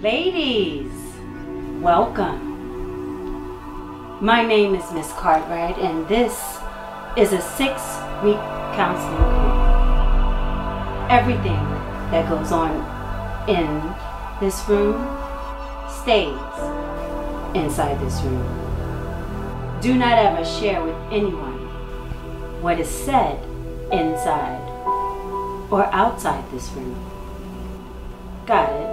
Ladies, welcome. My name is Miss Cartwright, and this is a 6-week counseling group. Everything that goes on in this room stays inside this room. Do not ever share with anyone what is said inside or outside this room. Got it?